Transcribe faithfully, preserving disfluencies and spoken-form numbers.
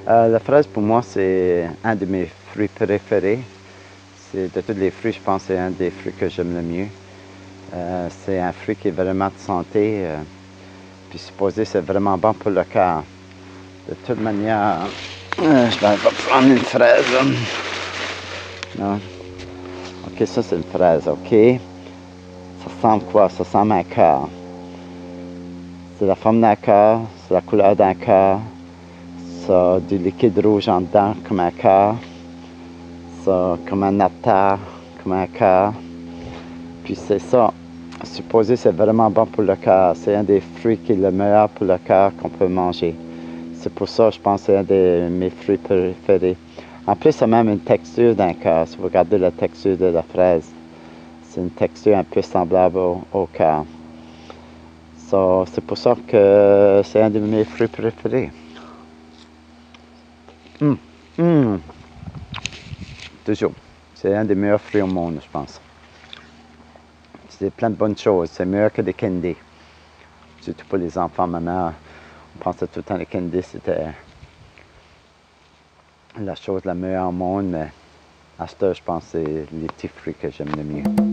Euh, la fraise, pour moi, c'est un de mes fruits préférés. C'est de tous les fruits, je pense que c'est un des fruits que j'aime le mieux. Euh, c'est un fruit qui est vraiment de santé. Euh, puis supposé, c'est vraiment bon pour le cœur. De toute manière, euh, je vais prendre une fraise. Non. Ok, ça c'est une fraise, ok. Ça ressemble quoi? Ça ressemble à un cœur. C'est la forme d'un cœur, c'est la couleur d'un cœur. Ça a du liquide rouge en dedans, comme un cœur. Ça, comme un nectar, comme un cœur. Puis c'est ça. Supposé, c'est vraiment bon pour le cœur. C'est un des fruits qui est le meilleur pour le cœur qu'on peut manger. C'est pour ça, je pense que c'est un de mes fruits préférés. En plus, ça a même une texture d'un cœur. Si vous regardez la texture de la fraise, c'est une texture un peu semblable au, au cœur. So, c'est pour ça que c'est un de mes fruits préférés. Hum, hum. Toujours. C'est un des meilleurs fruits au monde, je pense. C'est plein de bonnes choses. C'est meilleur que des candies. Surtout pour les enfants. Ma mère, on pensait tout le temps que les candies, c'était la chose la meilleure au monde. Mais à ce temps, je pense que c'est les petits fruits que j'aime le mieux.